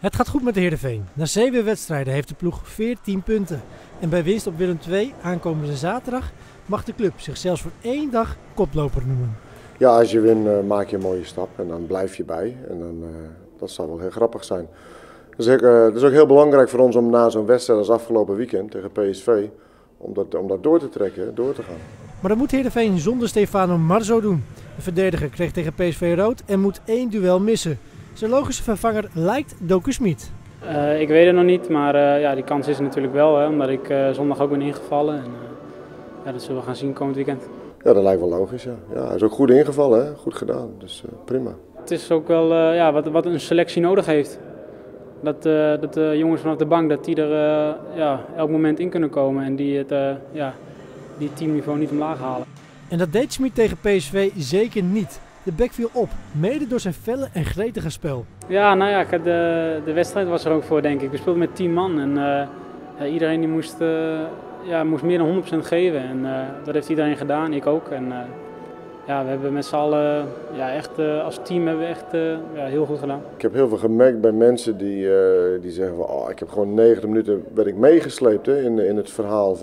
Het gaat goed met de Heerenveen. Na 7 wedstrijden heeft de ploeg 14 punten. En bij winst op Willem II aankomende zaterdag mag de club zich zelfs voor 1 dag koploper noemen. Ja, als je wint maak je een mooie stap en dan blijf je bij. En dan, dat zal wel heel grappig zijn. Het is ook heel belangrijk voor ons om na zo'n wedstrijd als afgelopen weekend tegen PSV, om dat door te trekken, door te gaan. Maar dat moet Heerenveen zonder Stefano Marzo doen. De verdediger kreeg tegen PSV rood en moet 1 duel missen. Zijn logische vervanger lijkt Doku Smit. Ik weet het nog niet, maar ja, die kans is er natuurlijk wel, hè, omdat ik zondag ook ben ingevallen. En, ja, dat zullen we gaan zien komend weekend. Ja, dat lijkt wel logisch. Ja. Ja, hij is ook goed ingevallen, hè? Goed gedaan, dus prima. Het is ook wel ja, wat een selectie nodig heeft. Dat de jongens vanaf de bank dat die er ja, elk moment in kunnen komen en die het teamniveau niet omlaag halen. En dat deed Smit tegen PSV zeker niet. De bek viel op, mede door zijn felle en gretige spel. Ja, nou ja, de wedstrijd was er ook voor, denk ik. We speelden met 10 man en ja, iedereen die moest meer dan 100% geven. En dat heeft iedereen gedaan, ik ook. En ja, we hebben met z'n allen echt als team hebben we echt heel goed gedaan. Ik heb heel veel gemerkt bij mensen die zeggen van, oh, ik heb gewoon 90 minuten werd ik meegesleept hè, in het verhaal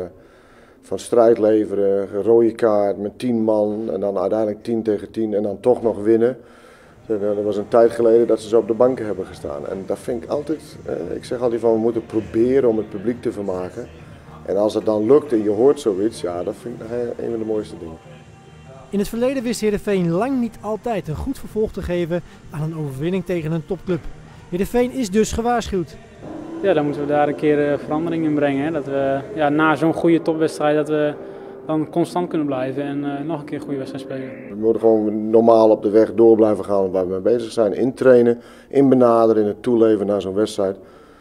van strijd leveren, rode kaart met 10 man en dan uiteindelijk 10 tegen 10 en dan toch nog winnen. Er was een tijd geleden dat ze zo op de banken hebben gestaan. En dat vind ik altijd, ik zeg altijd van we moeten proberen om het publiek te vermaken. En als het dan lukt en je hoort zoiets, ja, dat vind ik een van de mooiste dingen. In het verleden wist Heerenveen lang niet altijd een goed vervolg te geven aan een overwinning tegen een topclub. Heerenveen is dus gewaarschuwd. Ja, dan moeten we daar een keer verandering in brengen. Hè? Dat we na zo'n goede topwedstrijd dat we dan constant kunnen blijven en nog een keer een goede wedstrijd spelen. We moeten gewoon normaal op de weg door blijven gaan waar we mee bezig zijn. Intrainen, inbenaderen, in het toeleven naar zo'n wedstrijd.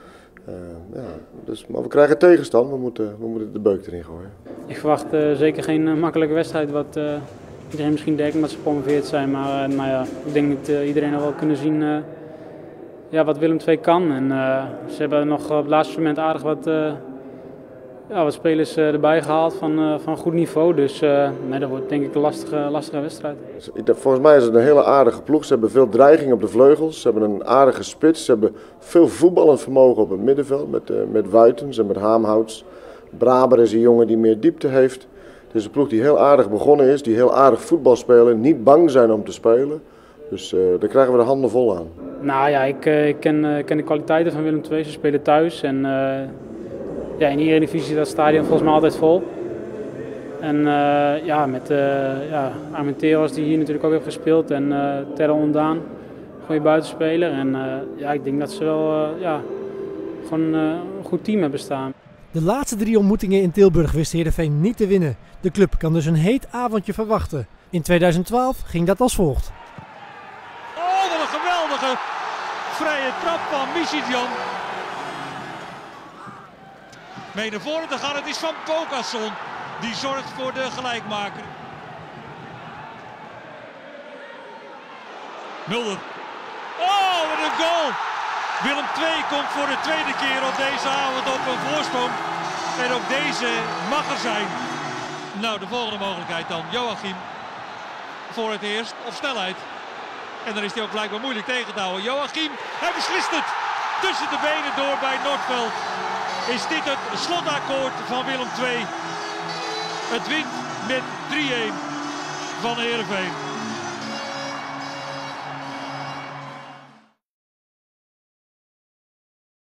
Maar we krijgen tegenstand, we moeten de beuk erin gooien. Ik verwacht zeker geen makkelijke wedstrijd wat iedereen misschien denkt omdat ze gepromoveerd zijn. Maar ja, ik denk dat iedereen al wel kunnen zien wat Willem II kan. En ze hebben nog op het laatste moment aardig wat spelers erbij gehaald van goed niveau. Dus dat wordt denk ik een lastige wedstrijd. Volgens mij is het een hele aardige ploeg. Ze hebben veel dreiging op de vleugels. Ze hebben een aardige spits. Ze hebben veel voetballend vermogen op het middenveld met Wuitens en met Haamhouts. Braber is een jongen die meer diepte heeft. Het is een ploeg die heel aardig begonnen is, die heel aardig voetbal spelen, niet bang zijn om te spelen. Dus daar krijgen we de handen vol aan. Nou ja, ik ken de kwaliteiten van Willem II. Ze spelen thuis en in de Eredivisie is dat stadion volgens mij altijd vol. En met Armenteros die hier natuurlijk ook heeft gespeeld en Terrell Ondaan, goede buitenspeler. En ik denk dat ze wel gewoon een goed team hebben staan. De laatste 3 ontmoetingen in Tilburg wist Heerenveen niet te winnen. De club kan dus een heet avondje verwachten. In 2012 ging dat als volgt. Oh, wat een geweldige vrije trap van Michidjan. Mee naar voren te gaan, het is van Pokasson. Die zorgt voor de gelijkmaker. Mulder. Oh, wat een goal! Willem II komt voor de tweede keer op deze avond op een voorsprong. En ook deze mag er zijn. Nou, de volgende mogelijkheid dan. Joachim voor het eerst op snelheid. En dan is hij ook blijkbaar moeilijk tegen te houden. Joachim, hij beslist het. Tussen de benen door bij Noordveld. Is dit het slotakkoord van Willem II. Het wint met 3-1 van Heerenveen.